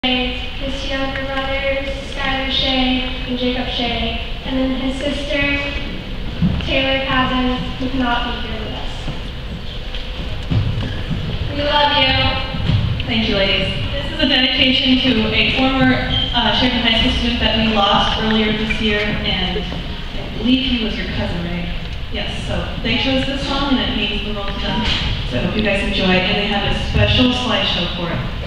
his younger brothers, Skylar Shea and Jacob Shea, and then his sister, Taylor Cavans, who cannot be here with us. We love you. Thank you, ladies. This is a dedication to a former Sheridan High School student that we lost earlier this year, and I believe he was your cousin, right? Yes, so they chose this song, and it means the world to them. So I hope you guys enjoy, and they have a special slideshow for it.